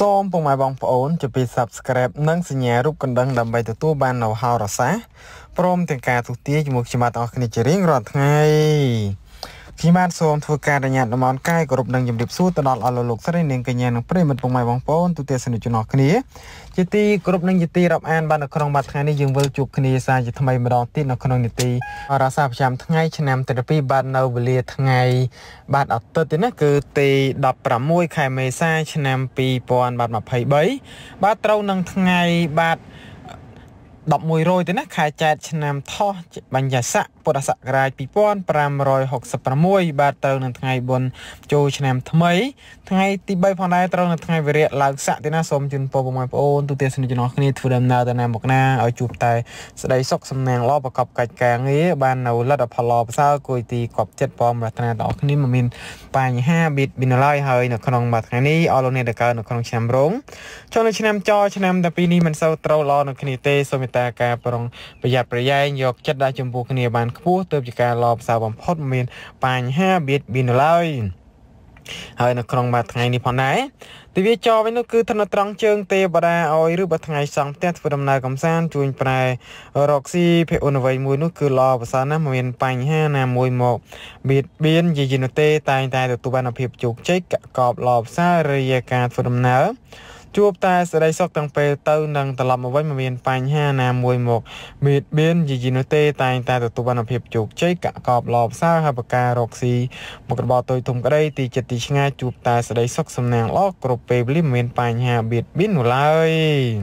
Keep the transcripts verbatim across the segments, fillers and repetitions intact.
សូមពុកម៉ែបងប្អូនជួយពី Subscribe និងសញ្ញារូបកណ្ដឹងដើម្បីទទួលបាននូវហោរាសាស្ត្រព្រមទាំងការទូទាយជាមួយខ្ញុំបាទអរគ្នាជារៀងរាល់ថ្ងៃខ្ញុំបាទសូមធ្វើការរញ្ញាតដំណកាយគោរពនិងជំរាបសួរទៅដល់អស់លោកស្រីនាងកញ្ញានិងប្រិយមិត្តពុកម៉ែបងប្អូនទូទាំងសនិទ្ធជនអរគ្នាជាទីគោរពនិងជាទីរាប់អានបាននៅក្នុងបាទថ្ងៃនេះយើងវិលជួបគ្នាសាជាថ្មីម្ដងទៀតនៅក្នុងនីតិហោរាសាស្ត្រប្រចាំថ្ងៃឆ្នាំទីពីរបាទនៅវេលាថ្ងៃបាទអាទិត្យទេណាគឺទីដប់ប្រាំមួយខែមេសាឆ្នាំពីរពាន់ម្ភៃបីបាទត្រូវនឹងថ្ងៃបាទដប់មួយរយទេណាខែចែកឆ្នាំថោះបញ្ញស័កពុទ្ធសករាជពីរពាន់ប្រាំរយហកសិបប្រាំមួយបាទទៅនឹងថ្ងៃបុណ្យចូលឆ្នាំថ្មីថ្ងៃទីបីផងដែរត្រូវនឹងថ្ងៃវិរៈឡើងស័កទេណាសូមជូនពរបងប្អូនទូទាំងសនិទ្ធជនគ្នាធ្វើដំណើរទៅណាមកណាឲ្យជួបតែស្ដីសុខសំណាងល្អប្រកបកិច្ចការងារបាននៅលទ្ធផលល្អប្រសើរគួយទីគប់ចិត្តបងប្រាថ្នាដល់គ្នាមិនមានបញ្ហាបៀតបៀនឡើយហើយនៅក្នុងមួយថ្ងៃនេះអរលោកអ្នកដែលកើតនៅក្នុងឆ្នាំរោងចូលនៅឆ្នាំចឆ្នាំតែពីនេះមិនសូវត្រូវល្អនៅគ្នាទេសូមមេត្តាការប្រុងប្រយ័ត្នប្រយែងយកចិត្តដាក់ចំពោះគ្នាបានខ្ពស់ទើបជាការល្អប្រសើរបំផុតមិនមានបញ្ហាបៀតបៀនឡើយហើយនៅក្នុងមួយថ្ងៃនេះផងដែរទិវាចរវិញនោះគឺធនត្រង់ជើងទេវតាឲ្យឬបើថ្ងៃសង់ផ្ទះធ្វើដំណើរកំសាន្តជួញប្រែរកស៊ីភេអនវ័យមួយនោះគឺល្អប្រសើរណាស់មិនមានបញ្ហាណាមួយមកបៀតបៀនយីយីនោះទេតែងតែទទួលបានភាពជោគជ័យកកបល្អប្រសើររយៈការធ្វើដំណើរជួបតែសេរីសុខទាំងពេលទៅនឹងត្រឡប់មកវិញមិនមានបញ្ហាណាមួយមកបៀតបៀនយីយីនោះទេតែងតែទទួលបានភាពជោគជ័យកកបល្អប្រសើរហើយបការរកស៊ីមុខរបរតូចធំក្តីទីចិត្តទីឆ្ងាយជួបតែសេរីសុខសំណាងល្អគ្រប់ពេលវេលាមិនមានបញ្ហាបៀតបៀននោះឡើយ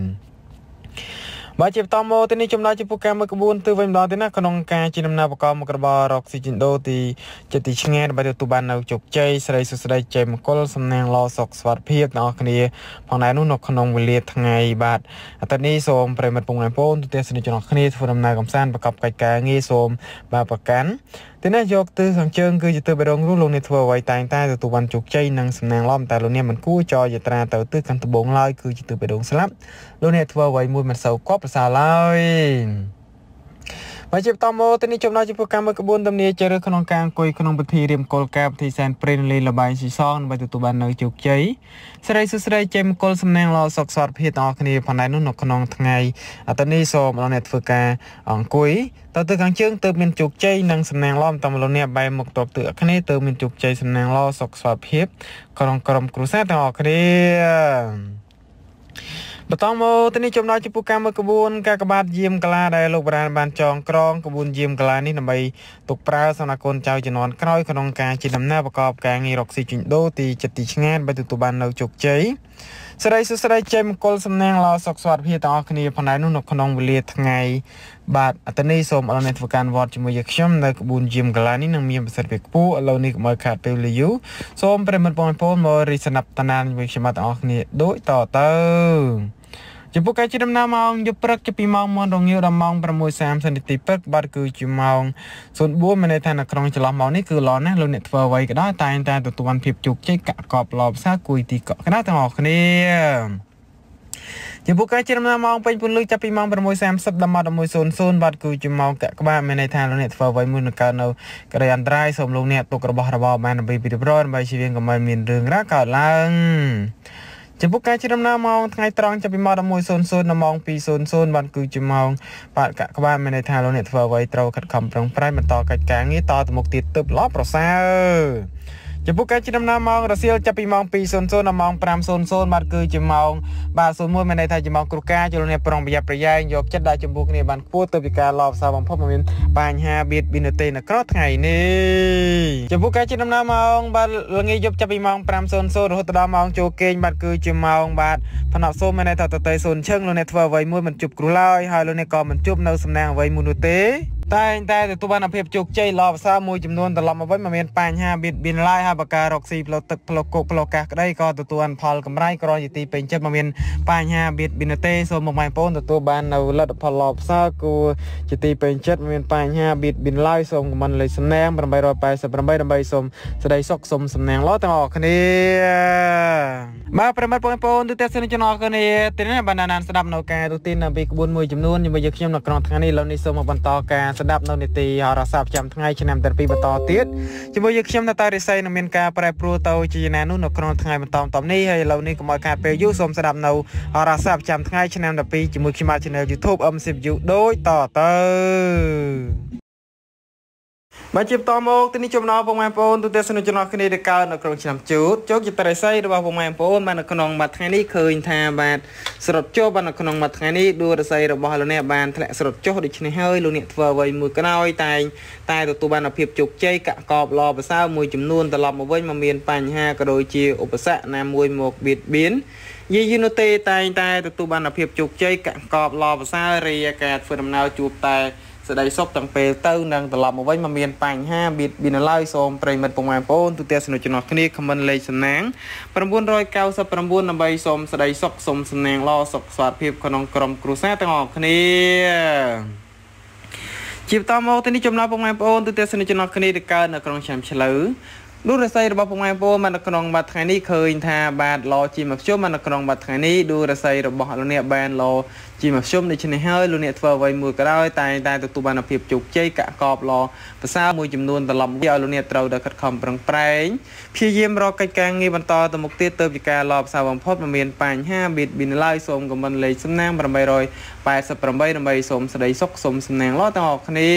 បាទជាបន្តមកទីនេះចំណុចចំពោះការមើលក្បួនទៅវិញម្ដងទៀតណាក្នុងការជាដំណើរបកមុខរបររកស៊ីជីនដូទីចិត្តទីឆ្ងាយដើម្បីទទួលបាននៅជោគជ័យស្រីសុស្ដីជ័យមង្គលសំណាងល្អសុខសុវត្ថិភាពទាំងអស់គ្នាផងដែរនោះនៅក្នុងវេលាថ្ងៃបាទអាទិត្យនេះសូមប្រិមត្តពងប្អូនទូទាំងសនិទ្ធជនអស់គ្នាធ្វើដំណើរកំសាន្តប្រកបកិច្ចការងារសូមបាទប្រកាន់ទីនេះយកទិសខាងជើងគឺជាទិសបេរងនោះលោកអ្នកធ្វើអ្វីតែងតែទទួលបានជោគជ័យនិងសំណាងល្អតែលោកអ្នកមិនគួរចរយាត្រាទៅទិសខាងត្បូងឡើយគឺជាទិសបេរងស្លាប់លោកអ្នកធ្វើអ្វីមួយមិនសូវគប់ប្រសើរឡើយបាទជាបន្តមកទីនេះចំណុចចំពោះការមើលក្បួនទំនាជ្រើសក្នុងការអង្គុយក្នុងពិធីរៀបមង្គលការពិធីសែនព្រេនលេងលបាយស៊ីសងដើម្បីទទួលបាននៅជោគជ័យស្រីសុស្ដីជ័យមង្គលសំណាងល្អសុខសុវត្ថិភាពទាំងអស់គ្នាផងដែរនោះនៅក្នុងថ្ងៃអាទិត្យនេះសូមលោកអ្នកធ្វើការអង្គុយទៅទៅខាងជើងទៅមានជោគជ័យនិងសំណាងល្អតាមលោកអ្នកបែរមុខតបទៅគ្នាទៅមានជោគជ័យសំណាងល្អសុខសុវត្ថិភាពក្នុងក្រុមគ្រួសារទាំងអស់គ្នាបន្តមកទៅនេះចំណុចចំពោះការមើលក្បួនការកបាតយាមកាឡាដែលលោកបរានបានចងក្រងក្បួនយាមកាឡានេះដើម្បីទុកប្រើសម្រាប់កូនចៅជំនាន់ក្រោយក្នុងការជាដំណើរប្រកបការងាររកស៊ីជួញដូរទីចិត្តទីឆ្ងាយដើម្បីទទួលបាននៅជោគជ័យស្រីសុស្ដីជ័យមង្គលសំណាងល្អសុខសុវត្ថិភាពទាំងអស់គ្នាផងដែរនោះនៅក្នុងវេលាថ្ងៃបាទអាទិត្យនេះសូមអរអ្នកធ្វើការវត្តជាមួយយើងខ្ញុំនៅក្បួនយាមកាឡានេះនឹងមានប្រសិទ្ធភាពខ្ពស់ឥឡូវនេះកុំឲ្យខាតពេលវេលាយូរសូមប្រិមត្តបងប្អូនមករីស្នាប់តាណានជាមួយខ្ញុំទាំងអស់គ្នាដូចតទៅចំពោះការជិះដំណើរម៉ោងយប់ព្រឹកចាប់ពីម៉ោងមុនរងាវដល់ម៉ោងប្រាំមួយសាមសិបនាទីព្រឹកបាទគឺជាម៉ោងศูนย์បួនមានន័យថានៅក្នុងចន្លោះម៉ោងនេះគឺល្អណាស់លោកអ្នកធ្វើអ្វីក៏ដោយតែងតែទទួលបានភាពជោគជ័យកកបល្អផ្សារគួយទីកក់កណ្ដាលទាំងអស់គ្នាចំពោះការជិះដំណើរម៉ោងពេញពន្លឺចាប់ពីម៉ោងប្រាំមួយសាមសិបដល់ម៉ោងដប់មួយសូន្យសូន្យបាទគឺជាម៉ោងកក្បាលមានន័យថាលោកអ្នកធ្វើអ្វីមួយនឹងកើតនៅក្តីអន្តរាយសូមលោកអ្នកទុករបស់របរបានដើម្បីពីរៀបរយដើម្បីជៀសវាងកុំឲ្យមានរឿងរ៉ាវកើតឡើងចំពោះការជិះដំណើរម៉ោងថ្ងៃត្រង់ចាប់ពីម៉ោងដប់មួយសូន្យសូន្យដល់ម៉ោងពីរសូន្យសូន្យបាទគឺជាម៉ោងបាទកក្បាលមានន័យថាលោកអ្នកធ្វើអ្វីត្រូវខិតខំប្រឹងប្រែងបន្តកិច្ចការងារតទៅមុខទៀតទើបល្អប្រសើរចំពោះការជិះដំណើរម៉ោងរសៀលចាប់ពីម៉ោងពីរសូន្យសូន្យដល់ម៉ោងប្រាំសូន្យសូន្យបាទគឺជាម៉ោងបាទសូន្យមួយមានន័យថាជាម៉ោងគ្រូការចូលអ្នកប្រុងប្រយ័ត្នប្រយែងយកចិត្តដាក់ចំពោះគ្នាបានខ្ពស់ទៅពីការឡោបសារបំផុតមិនមានបញ្ហាបៀតបៀនទេនៅក្រៅថ្ងៃនេះចំពោះការជិះដំណើរម៉ោងបាទល្ងាចយប់ចាប់ពីម៉ោងប្រាំសូន្យសូន្យរហូតដល់ម៉ោងចូលគេងបាទគឺជាម៉ោងបាទផ្នែកសូមមានន័យថាតតេសូន្យឈឹងលោកអ្នកធ្វើអ្វីមួយមិនជប់គ្រូឡើយហើយលោកអ្នកក៏មិនជប់នៅសំណាងអ្វីមួយនោះទេតែងតែទទួលបានភាពជោគជ័យល្អប្រសើរមួយចំនួនត្រឡប់មកវិញមិនមានបញ្ហាបៀតបៀនឡើយហើយបការរកស៊ីផ្លូវទឹកផ្លូវគោកផ្លូវកាសក្តីក៏ទទួលបានផលកម្រៃក្រជាទីពេញចិត្តមិនមានបញ្ហាបៀតបៀនទេសូមមកបងប្អូនទទួលបាននៅលទ្ធផលល្អប្រសើរគួរជាទីពេញចិត្តមិនមានបញ្ហាបៀតបៀនឡើយសូមខមមិនលេខសំណាងប្រាំបីប៉ែសិបប្រាំបីដើម្បីសូមស្ដីសុខសូមសំណាងល្អទាំងអស់គ្នាបាទប្រិមត្តបងប្អូនទូទាំងសនិទ្ធជនអរគ្នាទីនេះបានណានស្ដាប់នៅការទូទានពីក្បួនមួយចំនួនជាមួយយើងខ្ញុំនៅក្នុងថ្ងៃនេះឥឡូវនេះសូមមកបន្តការស្ដាប់នៅនីតិហោរាសាស្ត្រប្រចាំថ្ងៃឆ្នាំទាំងពីរបន្តទៀតជាមួយយើងខ្ញុំតារិស័យនឹងមានការប្រែប្រួលទៅជាណានោះនៅក្នុងថ្ងៃបន្តបន្តនេះហើយឥឡូវនេះកុំឲ្យខាតពេលយូរសូមស្ដាប់នៅហោរាសាស្ត្រប្រចាំថ្ងៃឆ្នាំទាំងពីរជាមួយខ្ញុំ Channel YouTube អឹម ស៊ី View ដូចតទៅមកជាបន្តមកទីនេះចំណោមបងប្អូនទូទៅសនុចំណោះគ្នាដែលកើតនៅក្នុងឆ្នាំជូតជោគជាបរិស័យរបស់បងប្អូនបាននៅក្នុងមួយថ្ងៃនេះឃើញថាបាទស្រុតចុះបាននៅក្នុងមួយថ្ងៃនេះដួលរស័យរបស់លោកអ្នកបានធ្លាក់ស្រុតចុះដូច្នេះហើយលោកអ្នកធ្វើអ្វីមួយក្រោយតែតែទទួលបានភាពជោគជ័យកកបល្អប្រសើរមួយចំនួនត្រឡប់មកវិញមកមានបញ្ហាក៏ដូចជាឧបសគ្គណាមួយមកបៀតបៀនយីយូនទេតែតែទទួលបានភាពជោគជ័យកកបល្អប្រសើររាយការធ្វើដំណើរជួបតែស្ដីសុខទាំងពេលទៅនឹងត្រឡប់មកវិញមកមានបញ្ហាបៀតបៀនឡើយសូមប្រិមិត្តបងប្អូនទូទាំងសនុចំណោះគ្នាខមមិនលេខសំណាង999ដើម្បីសូមស្ដីសុខសូមសំណាងល្អសុខស្វាតភាពក្នុងក្រុមគ្រួសារទាំងអស់គ្នាជាបន្តមកទីនេះចំណោមបងប្អូនទូទាំងសនុចំណោះគ្នាដែលកើតនៅក្នុងឆ្នាំឆ្លូវដួលរស័យរបស់បងប្អូនបាននៅក្នុងមួយថ្ងៃនេះឃើញថាបាទឡជាមកជុំបាននៅក្នុងមួយថ្ងៃនេះដួលរស័យរបស់លោកអ្នកបានឡជាមកជុំដូច្នេះហើយលោកអ្នកធ្វើអ្វីមួយក៏ដោយតែតែទទួលបានភាពជោគជ័យកកបល្អប្រសើរមួយចំនួនត្រឡប់មកឲ្យលោកអ្នកត្រូវតែខិតខំប្រឹងប្រែងព្យាយាមរកកិច្ចការងារបន្តទៅមុខទៀតទៅពីការល្អប្រសើរបំផុតមិនមានបញ្ហាបៀតបៀនឡើយសូមខមមិនលេខសំណាង888ដើម្បីសូមស្ដីសុខសូមសំណាងល្អទាំងអស់គ្នា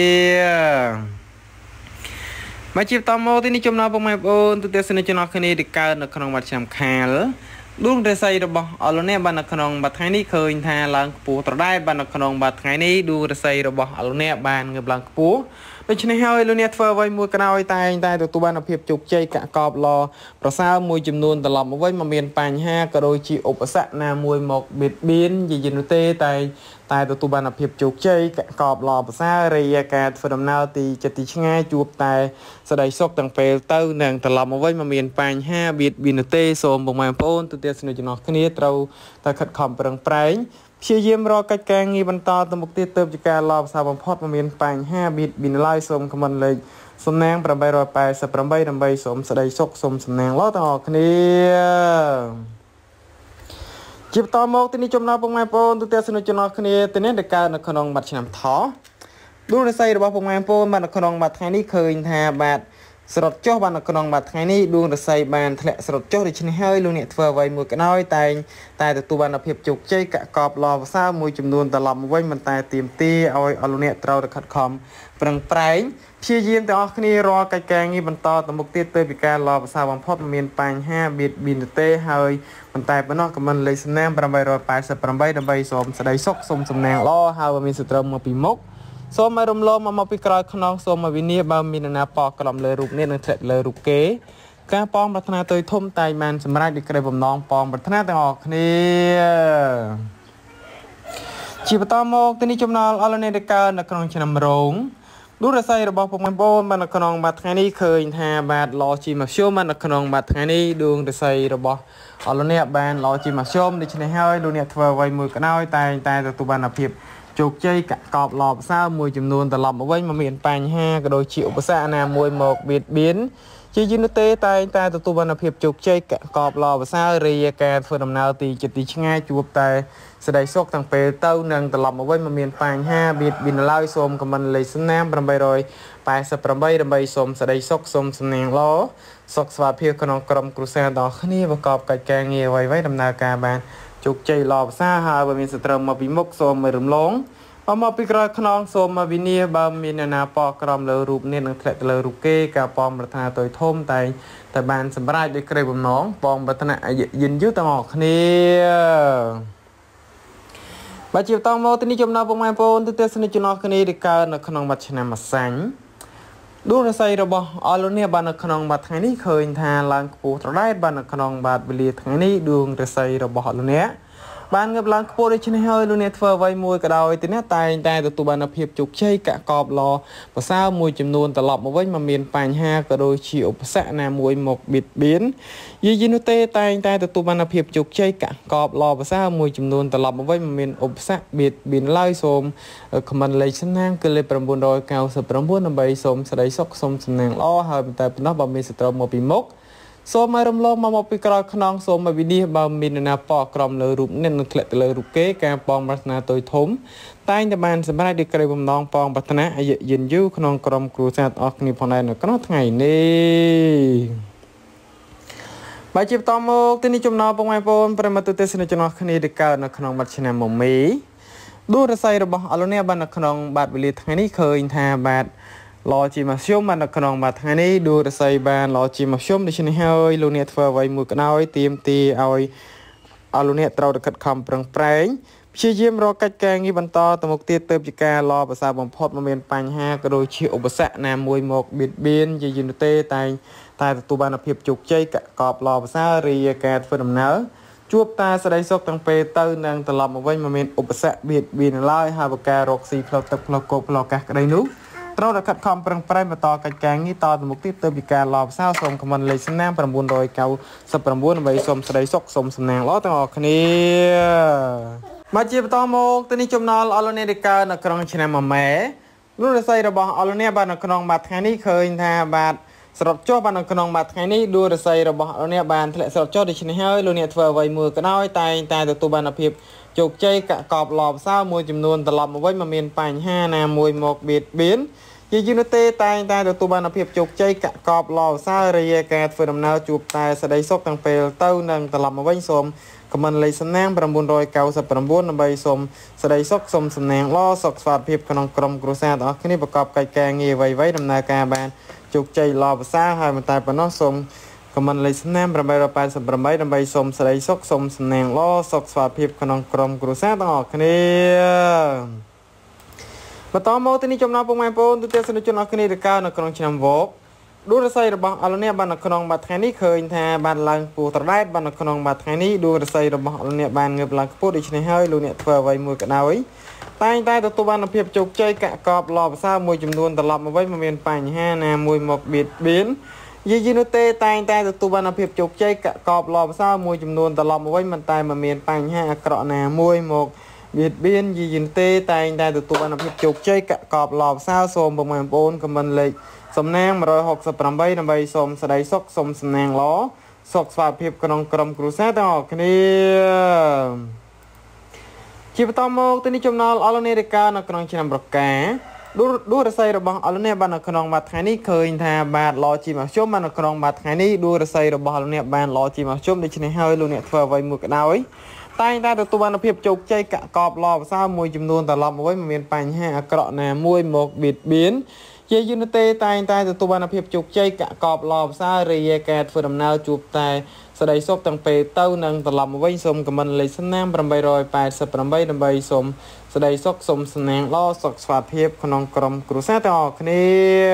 មកជាបន្តមកទីនេះចំណោមបងប្អូនទូទាំងសនិទ្ធជនគ្នាដែលកើតនៅក្នុងវត្តឆ្នាំខាលដួងរស័យរបស់អលនេបាននៅក្នុងមួយថ្ងៃនេះឃើញថាឡើងខ្ពស់ត្រដែតបាននៅក្នុងមួយថ្ងៃនេះដួងរស័យរបស់អលនេបានងើបឡើងខ្ពស់ដូច្នេះហើយលោកអ្នកធ្វើអ្វីមួយក្រោយតែតែទទួលបានភាពជោគជ័យកកបល្អប្រសើរមួយចំនួនត្រឡប់មកវិញមកមានបញ្ហាក៏ដូចជាឧបសគ្គណាមួយមកបៀតបៀនយយនោះទេតែតែទទួលបានភាពជោគជ័យកកបល្អប្រសើររាយការធ្វើដំណើរទីចិត្តទីឆ្ងាយជួបតែស្ដីសុខទាំងពេលទៅនឹងត្រឡប់មកវិញមកមានបញ្ហាបៀតបៀននោះទេសូមបងប្អូនទូទាំងសនិទ្ធជនគ្នាត្រូវតែខិតខំប្រឹងប្រែងព្យាយាមរកកិច្ចការងារបន្តទៅមុខទៀតទៅជាការល្អប្រសើរបំផុតមិនមានបញ្ហាបៀតបៀនឡើយសូមខមមិនលេខសំណាង888ដើម្បីសូមស្ដីសុខសូមសំណាងល្អទាំងអស់គ្នាជាបន្តមកទីនេះចំណោមបងប្អូនទូទាំងសនុជនអស់គ្នាទីនេះដែលកើតនៅក្នុងមួយឆ្នាំថោះដួលរស័យរបស់បងប្អូនបាននៅក្នុងមួយថ្ងៃនេះឃើញថាបាទស្រុតចុះបាននៅក្នុងមួយថ្ងៃនេះដួងរស័យបានធ្លាក់ស្រុតចុះដូច្នេះហើយលោកអ្នកធ្វើអ្វីមួយក៏ដោយតែតែទទួលបានភាពជោគជ័យកកបល្អប្រសើរមួយចំនួនត្រឡប់មកវិញមិនតែទៀមទីឲ្យអស់លោកអ្នកត្រូវតែខិតខំប្រឹងប្រែងព្យាយាមទាំងអស់គ្នារាល់កិច្ចការងារបន្តទៅមុខទៀតទៅពីការល្អប្រសើរបំផុតមិនមានបញ្ហាបៀតបៀនទេហើយប៉ុន្តែប៉ុណ្ណោះក៏មិនលេខសំណាង888ដើម្បីសូមស្ដីសុខសូមសំណាងល្អហើយបើមានសត្រូវមកពីមុខសូមឲ្យរំលងមកមកពីក្រោយខ្នងសូមឲ្យវិនាបើមានអ្នកណាប៉ក្រំលើរូបនេះនឹងធ្លាក់លើរូបគេការប៉ងប្រាថ្នាទុយធំតែបានសម្រេចដោយក្តីបំណងប៉ងប្រាថ្នាទាំងអស់គ្នាជាបន្តមកទីនេះចំណោលអលនេដកើនៅក្នុងឆ្នាំរោងដួលរស័យរបស់បងប្អូនបាននៅក្នុងមួយថ្ងៃនេះឃើញថាបាទឡជាមធ្យមបាននៅក្នុងមួយថ្ងៃនេះដួងរស័យរបស់អលនេបានឡជាមធ្យមដូច្នេះហើយលោកអ្នកធ្វើអ្វីមួយក៏ដោយតែតែទទួលបានភាពជោគជ័យកកបល្អប្រសើរមួយចំនួនត្រឡប់មកវិញមកមានបញ្ហាក៏ដូចជាឧបសគ្គណាមួយមកបៀតបៀនជាយូរនោះទេតែតែទទួលបានភាពជោគជ័យកកបល្អប្រសើររាយការធ្វើដំណើរទីចិត្តទីឆ្ងាយជួបតែស្ដីសុខទាំងពេលទៅនឹងត្រឡប់មកវិញមកមានបញ្ហាបៀតបៀនឡើយសូមខមមិនលេខសំណាង888ដើម្បីសូមស្ដីសុខសូមសំណាងល្អសុខស្វាតភាពក្នុងក្រុមគ្រួសារដល់គ្នាប្រកបកិច្ចការងារអ្វីៗដំណើរការបានជោគជ័យល្អប្រសើរហើយបើមានសត្រូវមកពីមុខសូមមិនរំលងបើមកពីក្រោយខ្នងសូមមកវិនាបើមានអ្នកណាប៉ក្រំលើរូបនេះនឹងធ្លាក់ទៅលើរូបគេការប៉ងប្រាថ្នាទុយធំតែតែបានសម្រេចដោយក្តីបំណងប៉ងប្រាថ្នាយិនយូរទាំងអស់គ្នាបើជាបន្តមកទីនេះចំណោមបងប្អូនទូទាំងសនិទ្ធជនអស់គ្នាដែលកើតនៅក្នុងមួយឆ្នាំម្សាញ់ដួងរស័យរបស់អលនេបាននៅក្នុងមួយថ្ងៃនេះឃើញថាឡើងខ្ពស់ត្រដែតបាននៅក្នុងបាទវេលាថ្ងៃនេះដួងរស័យរបស់អលនេបានងើបឡើងខ្ពស់ដូច្នេះហើយលោកអ្នកធ្វើអ្វីមួយក៏ដោយទីនេះតែតែទទួលបានភាពជោគជ័យកកបល្អប្រសើរមួយចំនួនត្រឡប់មកវិញមកមានបញ្ហាក៏ដូចជាឧបសគ្គណាមួយមកបៀតបៀនយីយីនោះទេតែតែទទួលបានភាពជោគជ័យកកបល្អប្រសើរមួយចំនួនត្រឡប់មកវិញមកមានឧបសគ្គបៀតបៀនឡើយសូមខមមិនលេខសំណាងគឺលេខ999ដើម្បីសូមស្ដីសុខសូមសំណាងល្អហើយតែប៉ុណ្ណោះបើមានសត្រូវមកពីមុខសូមឲ្យរំលងមកមកពីក្រោយខ្នងសូមឲ្យវិនិច្ឆ័យបើមានណាប៉ក្រំលើរូបនេះនឹងធ្លាក់ទៅលើរូបគេការប៉ងប្រាថ្នាទុយធំតែងតែបានសម្រេចដោយក្តីបំណងប៉ងប្រាថ្នាអាយុយឺនយូរក្នុងក្រុមគ្រួសារអស់គ្នាផងដែរនៅក្នុងថ្ងៃនេះបាទជាបន្តមកទីនេះចំណោមបងប្អូនប្រិមត្តទស្សនិកជនអស់គ្នាដែលកើតនៅក្នុងបាត់ឆ្នាំមុំមីដួងរស័យរបស់អលនីបាននៅក្នុងបាត់វេលាថ្ងៃនេះឃើញថាបាទឡជាមធ្យមបាននៅក្នុងបាត់ថ្ងៃនេះដួងរស័យបានឡជាមធ្យមដូច្នេះហើយលោកអ្នកធ្វើអ្វីមួយក៏ដោយទៀមទីឲ្យអលនីត្រូវតែខិតខំប្រឹងប្រែងព្យាយាមរកកិច្ចការងារបន្តទៅមុខទៀតទៅជាការឡភាសាបំផុតមិនមានបញ្ហាក៏ដូចជាឧបសគ្គណាមួយមកបៀតបៀនជាយន្តទេតែតែទទួលបានភាពជោគជ័យកកបឡភាសារីការធ្វើដំណើរជួបតាស្ដីសុខទាំងពេលទៅនឹងត្រឡប់មកវិញមិនមានឧបសគ្គបៀតបៀនឡើយហើយបការរកស៊ីផ្លូវទឹកផ្លូវគោកផ្លូវអាកាសក្តីនោះត្រូវតែខិតខំប្រឹងប្រែងបន្តកិច្ចការងារតទៅមុខទៀតទៅពីការឡភាសាសូមខមមិនលេខសំណាង999ដើម្បីសូមស្ដីសុខសូមសំណាងល្អទាំងអស់គ្នាមកជាបន្តមកទៅនេះចំណល់អលនេរិកានៅក្នុងឆ្នាំម៉ែលោករស័យរបស់អលនេបាននៅក្នុងបាត់ថ្ងៃនេះឃើញថាបាទស្រុតចុះបាននៅក្នុងមួយថ្ងៃនេះដួងរស័យរបស់លោកអ្នកបានធ្លាក់ស្រុតចុះដូច្នេះហើយលោកអ្នកធ្វើអ្វីមួយក៏ដោយតែតែទទួលបានភាពជោគជ័យកកបឡបសើមួយចំនួនត្រឡប់មកវិញមិនមានបញ្ហាណាមួយមកបៀតបៀនជាយន្តទេតែតែទទួលបានភាពជោគជ័យកកបឡបសើរាយការធ្វើដំណើរជួបតែសេចក្តីសុខទាំងពេលទៅនិងត្រឡប់មកវិញសូមខមមិនលេខសំណាង999ដើម្បីសូមសេចក្តីសុខសូមសំណាងល្អសុខស្វាតភាពក្នុងក្រុមគ្រួសារទាំងអស់គ្នាប្រកបកិច្ចការងារអ្វីៗដំណើរការបានជោគជ័យល្អភាសាហើយមិនតែប៉ុណ្ណោះសូមខមមិនលេខសំណាង888ដើម្បីសូមសេចក្តីសុខសូមសំណាងល្អសុខស្វាតភាពក្នុងក្រុមគ្រួសារទាំងអស់គ្នាបន្តមកទីនេះចំណោមពុកម៉ែបងប្អូនទូទាំងសនិកជនអស់គ្នាដែលកើតនៅក្នុងឆ្នាំវកដួងរស័យរបស់អលនីបាននៅក្នុងបាត់ថ្ងៃនេះឃើញថាបានឡើងខ្ពស់ត្រដែតបាននៅក្នុងបាត់ថ្ងៃនេះដួងរស័យរបស់អលនីបានងើបឡើងខ្ពស់ដូច្នេះហើយលោកអ្នកធ្វើអ្វីមួយក៏ដោយតែងតែទទួលបានភាពជោគជ័យកកបឡភាសាមួយចំនួនត្រឡប់មកវិញមិនមានបញ្ហាណាមួយមកបៀតបៀនយីយីនោះទេតែងតែទទួលបានភាពជោគជ័យកកបឡភាសាមួយចំនួនត្រឡប់មកវិញមិនតែមិនមានបញ្ហាអាក្រក់ណាមួយមកបៀតបៀនយីយីនោះទេតែងតែទទួលបានភាពជោគជ័យកកបឡភាសាសូមបងប្អូនខមមិនលេខសំណាង168ដើម្បីសូមសេចក្តីសុខសូមសំណាងល្អសុខស្វាតភាពក្នុងក្រុមគ្រួសារទាំងអស់គ្នាជាបន្តមកទៅនេះចំណល់អលនេរិកានៅក្នុងឆ្នាំប្រកាដួងដួងរស័យរបស់អលនេបាននៅក្នុងមួយថ្ងៃនេះឃើញថាបាទឡជាមធ្យមបាននៅក្នុងមួយថ្ងៃនេះដួងរស័យរបស់អលនេបានឡជាមធ្យមដូច្នេះហើយលោកអ្នកធ្វើអ្វីមួយក៏ដោយតែងតែទទួលបានភាពជោគជ័យកកបឡភាសាមួយចំនួនត្រឡប់មកវិញមិនមានបញ្ហាអាក្រក់ណាមួយមកបៀតបៀនជាយន្តទេតែងតែទទួលបានភាពជោគជ័យកកបឡភាសារាយការធ្វើដំណើរជួបតែសេចក្តីសុខទាំងពេលទៅនិងត្រឡប់មកវិញសូមខមមិនលេខសំណាង888ដើម្បីសូមសេចក្តីសុខសូមសំណាងល្អសុខស្វាតភាពក្នុងក្រុមគ្រួសារទាំងអស់គ្នា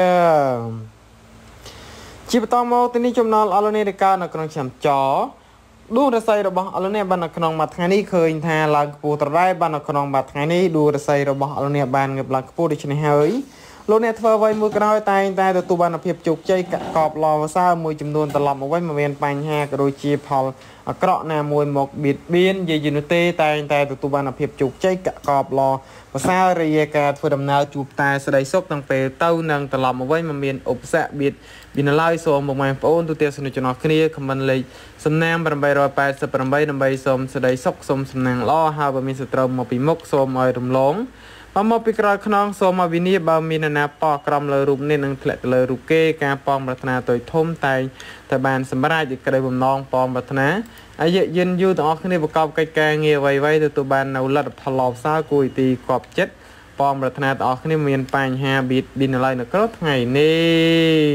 ជាបន្តមកទីនេះចំណល់អលនេរិកានៅក្នុងឆ្នាំចដួងរស័យរបស់អលនេបាននៅក្នុងមួយថ្ងៃនេះឃើញថាឡើងខ្ពស់ត្រដែតបាននៅក្នុងមួយថ្ងៃនេះដួងរស័យរបស់អលនេបានងើបឡើងខ្ពស់ដូច្នេះហើយលោកអ្នកធ្វើអ្វីមួយក៏ដោយតែងតែទទួលបានភាពជោគជ័យកកបឡភាសាមួយចំនួនត្រឡប់មកវិញមិនមានបញ្ហាក៏ដូចជាផលអាក្រក់ណាមួយមកបៀតបៀនយីយនោះទេតែងតែទទួលបានភាពជោគជ័យកកបឡភាសារាយការធ្វើដំណើរជួបតែសេចក្តីសុខទាំងពេលទៅនិងត្រឡប់មកវិញមិនមានឧបសគ្គបៀតបៀនឡើយសូមបងប្អូនទូទាំងសនិកជនអស់គ្នាខមមិនលេខសំណាង888ដើម្បីសូមសេចក្តីសុខសូមសំណាងល្អហើយបើមានសត្រូវមកពីមុខសូមឲ្យរំលងបើមកពីក្រោយខ្នងសូមឲ្យវិនិច្ឆ័យបើមានណាប៉ក្រំលើរូបនេះនឹងធ្លាក់ទៅលើរូបគេការប៉ងប្រាថ្នាទុយធំតែតែបានសម្រេចដោយក្តីបំណងប៉ងប្រាថ្នាអាយុយឺនយូរទាំងអស់គ្នាប្រកបកិច្ចការងារអ្វីៗទទួលបាននៅលទ្ធផលល្អផ្សើរគួរទីគប់ចិត្តប៉ងប្រាថ្នាទាំងអស់គ្នាមានបញ្ហាបៀតបៀនឡើយនៅក្នុងថ្ងៃនេះ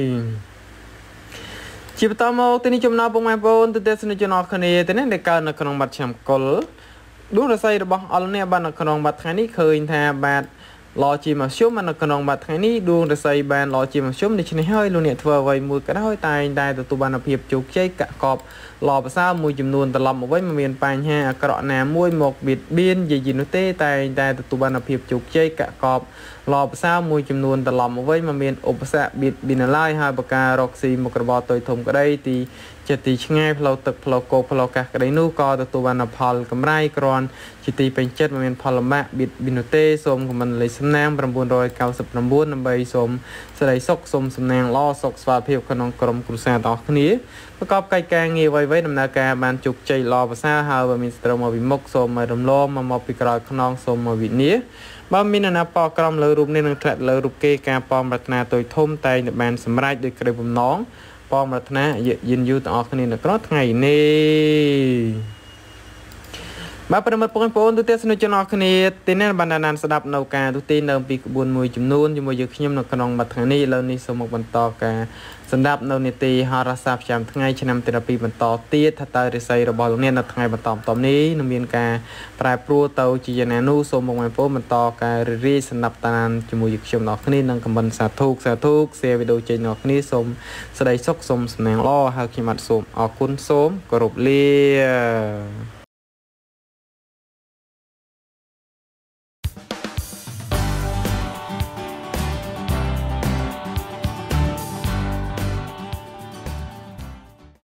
ជាបន្តមកទីនេះចំណោមបងប្អូនទូទាំងសនិកជនអស់គ្នាទៅនេះដែលកើតនៅក្នុងបាត់ឆ្នាំកុលដួងរស័យរបស់អលនេបាននៅក្នុងបាត់ថ្ងៃនេះឃើញថាបាទឡជាមធ្យមបាននៅក្នុងបាត់ថ្ងៃនេះដួងរស័យបានឡជាមធ្យមដូច្នេះហើយលោកអ្នកធ្វើអ្វីមួយក៏ដោយតែងតែទទួលបានភាពជោគជ័យកកបឡភាសាមួយចំនួនត្រឡប់មកវិញមិនមានបញ្ហាអាក្រក់ណាមួយមកបៀតបៀនយីយនោះទេតែងតែទទួលបានភាពជោគជ័យកកបឡភាសាមួយចំនួនត្រឡប់មកវិញមិនមានឧបសគ្គបៀតបៀនឡើយហើយបការរកស៊ីមុខរបរតូចធំក្តីទីจะตีช่างพลตึกพลโกพลกะกระไดนูก็ตัววันพอลกำไรกรอนจิตีเป็นเจ็ดมันเป็นพลมะบิดบินเตสมของมันเลยสำนางประมวลโดยเก้าสิบประมวลนำใบสมสไลซกสมสำนางล่อศกสวาเพียบขนมกรมกรุษาต่อขึ้นนี้ประกอบไก่แกงเงี้ยไว้ไว้ดำนาการบานจุกใจรอภาษาฮาวบะมีสตรมาวิมกสมมาดำล้อมมามาปิกรอยขนมสมมาวินี้บะมีนานาปอกรมเลยรูปในหนังแถลเลยรูปเกการปอมรัตนาโดยทุ่มไตในแบนสำไรโดยกระบุมน้องปอมรัตนายินยูต่อขึ้นนี้นะครับไงนี่มาประมาทปนปนตุเตสนุจนอคณีตีนบรรดานันสดับนากาตุตีนเดิมปีกบุญมวยจุมนูนจุมวยยึกขยมนกนองบัดทางนี้แล้วนี่สมบรรทอกาสดับนนิตีฮาราซาบจำทั้งไงชนำเตระปีบรรทอเตียทัตตาริไซระบอลเนี่ยนัดทั้งไงบรรทอมตอมนี้นมีนกาปลายปลัวเตาจีนานูสมบงปนบรรทอการีสนับตานจุมวยยึกขยมนอกนี้นังกำบันสาธุสาธุเสียวิโดเจนอกนี้สมสไลซกสมสนางล่อหาขิมัดสมออกคุณสมกรบเลีย